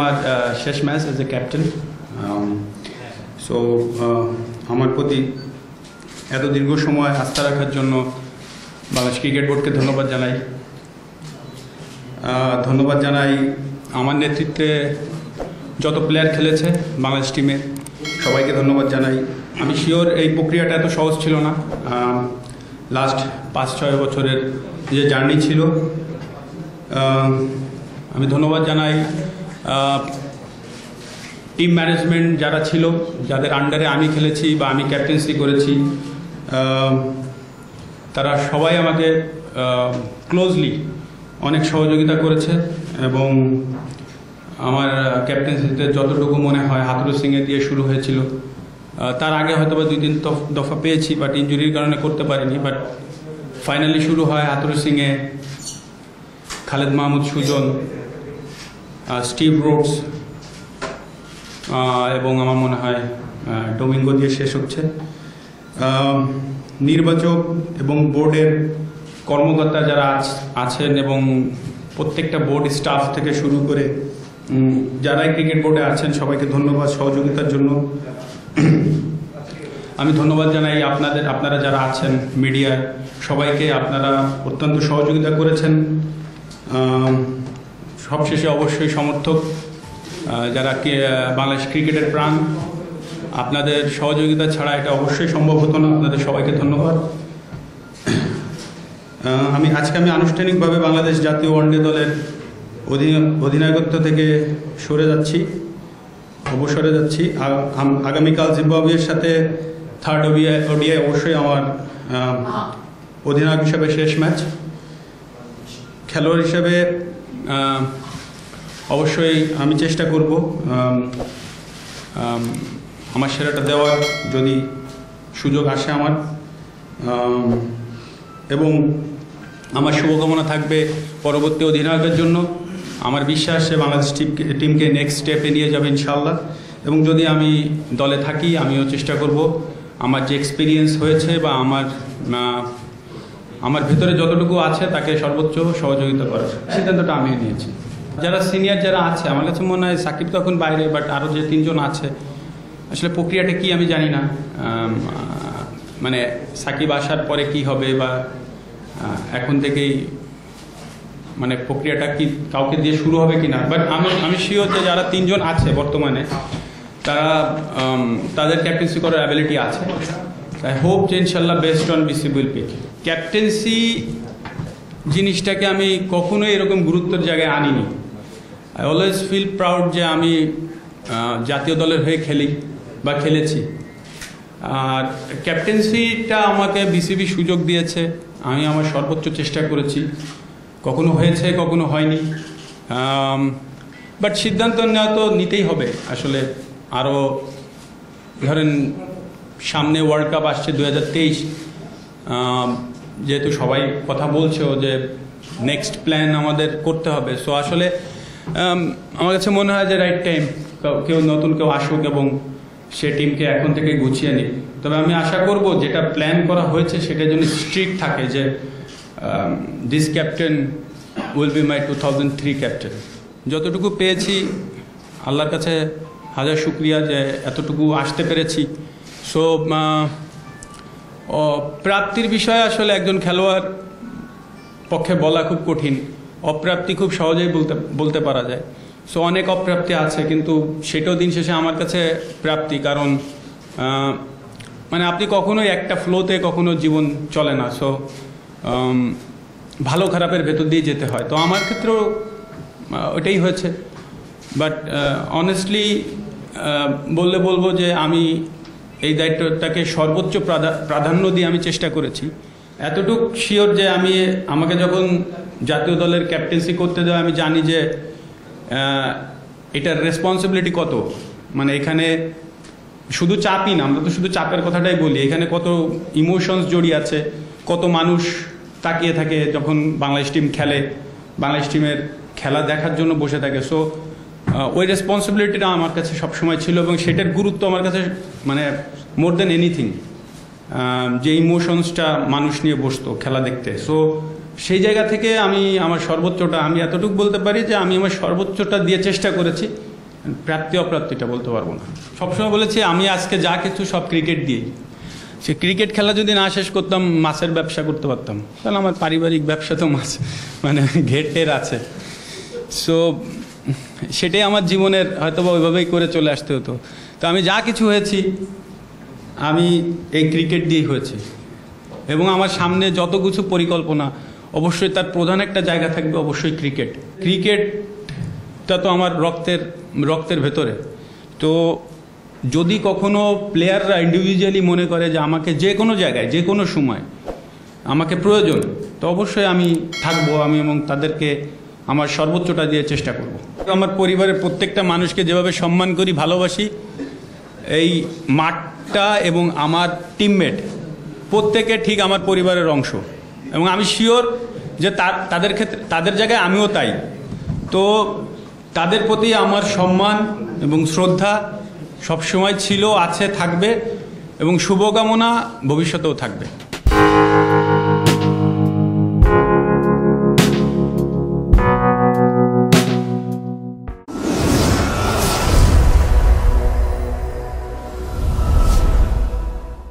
আমার শেষ match as a captain. So আমার প্রতি এত দীর্ঘ সময় আস্থা রাখার জন্য বাংলাদেশ ক্রিকেট বোর্ডকে ধন্যবাদ জানাই। আমার নেতৃত্বে যত প্লেয়ার খেলেছে বাংলাদেশ টিমে সবাইকে ধন্যবাদ জানাই। আমি শিওর এই প্রক্রিয়াটা এত সহজ ছিল না। লাস্ট 5-6 বছরের যে জার্নি ছিল, আমি ধন্যবাদ জানাই টিম ম্যানেজমেন্ট যারা ছিল, যাদের আন্ডারে আমি খেলেছি বা আমি ক্যাপ্টেন্সি করেছি, তারা সবাই আমাকে ক্লোজলি অনেক সহযোগিতা করেছে এবং আমার ক্যাপ্টেন্সিতে যতটুকু মনে হয় হাতুরু সিংয়ে দিয়ে শুরু হয়েছিল। তার আগে হয়তো বা 2-3 দফা পেয়েছি, বাট ইনজুরির কারণে করতে পারিনি। বাট ফাইনালি শুরু হয় Hathurusinghe, Khaled Mahmud Sujon, Steve Rhodes এবং আমার মনে হয় ডোমিঙ্গো দিয়ে শেষ হচ্ছে। নির্বাচক এবং বোর্ডের কর্মকর্তা যারা আছেন এবং প্রত্যেকটা বোর্ড স্টাফ থেকে শুরু করে যারাই ক্রিকেট বোর্ডে আছেন সবাইকে ধন্যবাদ সহযোগিতার জন্য। আমি ধন্যবাদ জানাই আপনারা যারা আছেন মিডিয়া, সবাইকে আপনারা অত্যন্ত সহযোগিতা করেছেন। সবশেষে অবশ্যই সমর্থক যারা বাংলাদেশ ক্রিকেটের প্রাণ, আপনাদের সহযোগিতা ছাড়া এটা অবশ্যই সম্ভব হতো না। আপনাদের সবাইকে ধন্যবাদ। আজকে আমি আনুষ্ঠানিকভাবে বাংলাদেশ জাতীয় ওয়ানডে দলের অধিনায়কত্ব থেকে অবসরে যাচ্ছি। আগামীকাল জিম্বাবুয়ের সাথে থার্ড ওডিআই অবশ্যই আমার অধিনায়ক হিসাবে শেষ ম্যাচ। খেলোয়াড় হিসেবে অবশ্যই আমি চেষ্টা করব আমার সেরাটা দেওয়ার, যদি সুযোগ আসে আমার। এবং আমার শুভকামনা থাকবে পরবর্তী অধিনায়কের জন্য। আমার বিশ্বাস সে বাংলাদেশ টিমকে নেক্সট স্টেপে নিয়ে যাবে ইনশাআল্লাহ। এবং যদি আমি দলে থাকি, আমিও চেষ্টা করব আমার যে এক্সপিরিয়েন্স হয়েছে বা আমার ভিতরে যতটুকু আছে তাকে সর্বোচ্চ সহযোগিতা করার সিদ্ধান্তটা আমি নিয়েছি। যারা সিনিয়র যারা আছে, আমার কাছে মনে হয় সাকিব তো এখন বাইরে, বাট আরও যে 3 জন আছে, আসলে প্রক্রিয়াটা কি আমি জানি না। মানে সাকিব আসার পরে কি হবে বা এখন থেকেই মানে প্রক্রিয়াটা কি কাউকে দিয়ে শুরু হবে কি না, বাট আমি শিওর যে যারা 3 জন আছে বর্তমানে তারা তাদের ক্যাপ্টেন্সি করার অ্যাবিলিটি আছে। আই হোপ যে ইনশাল্লাহ best on BCB will pick. Captaincy জিনিসটাকে আমি কখনোই এরকম গুরুত্বের জায়গায় আনিনি। আই অলওয়েজ ফিল প্রাউড যে আমি জাতীয় দলের হয়ে খেলি বা খেলেছি। আর ক্যাপ্টেন্সিটা আমাকে বিসিবি সুযোগ দিয়েছে, আমি আমার সর্বোচ্চ চেষ্টা করেছি। কখনো হয়েছে, কখনো হয়নি, বাট সিদ্ধান্ত নেওয়া তো নিতেই হবে। আসলে আরও ধরেন সামনে ওয়ার্ল্ড কাপ আসছে 2023, যেহেতু সবাই কথা বলছে যে নেক্সট প্ল্যান আমাদের করতে হবে। সো আসলে আমার কাছে মনে হয় যে রাইট টাইম নতুন কেউ আসুক এবং সে টিমকে এখন থেকে গুছিয়ে নিক। তবে আমি আশা করব যেটা প্ল্যান করা হয়েছে সেটা যেন স্ট্রিক্ট থাকে, যে this captain will be my 2003 captain. যতটুকু পেয়েছি আল্লাহর কাছে হাজার শুক্রিয়া যে এতটুকু আসতে পেরেছি। সো প্রাপ্তির বিষয়ে আসলে একজন খেলোয়াড় পক্ষে বলা খুব কঠিন, অপ্রাপ্তি খুব সহজেই বলতে পারা যায়। সো অনেক অপ্রাপ্তি আছে, কিন্তু সেটাও দিন শেষে আমার কাছে প্রাপ্তি। কারণ মানে আপনি কখনোই একটা ফ্লোতে কখনো জীবন চলে না। সো ভালো খারাপের ভেতর দিয়ে যেতে হয়। তো আমার ক্ষেত্রেও ওইটাই হয়েছে। বাট অনেস্টলি বলবো যে আমি এই দায়িত্বটাকে সর্বোচ্চ প্রাধান্য দিয়ে আমি চেষ্টা করেছি। এতটুক শিওর যে আমাকে যখন জাতীয় দলের ক্যাপ্টেন্সি করতে দেওয়া, আমি জানি যে এটার রেসপন্সিবিলিটি কত। মানে এখানে শুধু চাপই না, আমরা তো শুধু চাপের কথাটাই বলি, এখানে কত ইমোশনস জড়িয়ে আছে, কত মানুষ তাকিয়ে থাকে যখন বাংলাদেশ টিম খেলে, বাংলাদেশ টিমের খেলা দেখার জন্য বসে থাকে। সো ওই রেসপন্সিবিলিটিটা আমার কাছে সবসময় ছিল এবং সেটার গুরুত্ব আমার কাছে মানে মোর দেন এনিথিং। যে ইমোশনসটা মানুষ নিয়ে বসতো খেলা দেখতে, সো সেই জায়গা থেকে আমি আমার সর্বোচ্চটা, আমি এতটুকু বলতে পারি যে আমি আমার সর্বোচ্চটা দিয়ে চেষ্টা করেছি প্রাপ্তি অপ্রাপ্তিটা বলতে পারবো না। সবসময় বলেছি আমি আজকে যা কিছু সব ক্রিকেট দিয়েই। সে ক্রিকেট খেলা যদি না শেষ করতাম মাছের ব্যবসা করতে পারতাম, তাহলে আমার পারিবারিক ব্যবসা তো মাছ মানে ঘেটের আছে। সো সেটাই আমার জীবনের হয়তো বা ওইভাবেই করে চলে আসতে হতো। তো আমি যা কিছু হয়েছি আমি এই ক্রিকেট দিয়েই হয়েছি, এবং আমার সামনে যত কিছু পরিকল্পনা অবশ্যই তার প্রধান একটা জায়গা থাকবে অবশ্যই ক্রিকেট। ক্রিকেটটা তো আমার রক্তের ভেতরে। তো যদি কখনো প্লেয়াররা ইন্ডিভিজুয়ালি মনে করে যে আমাকে যে কোনো জায়গায় যে কোনো সময় আমাকে প্রয়োজন, তো অবশ্যই আমি থাকবো, আমি এবং তাদেরকে আমার সর্বোচ্চটা দিয়ে চেষ্টা করব। আমার পরিবারের প্রত্যেকটা মানুষকে যেভাবে সম্মান করি, ভালোবাসি, এই মাঠটা এবং আমার টিমমেট প্রত্যেকে ঠিক আমার পরিবারের অংশ, এবং আমি শিওর যে তাদের ক্ষেত্রে তাদের জায়গায় আমিও তাই। তো তাদের প্রতি আমার সম্মান এবং শ্রদ্ধা সবসময় ছিল, আছে, থাকবে, এবং শুভকামনা ভবিষ্যতেও থাকবে।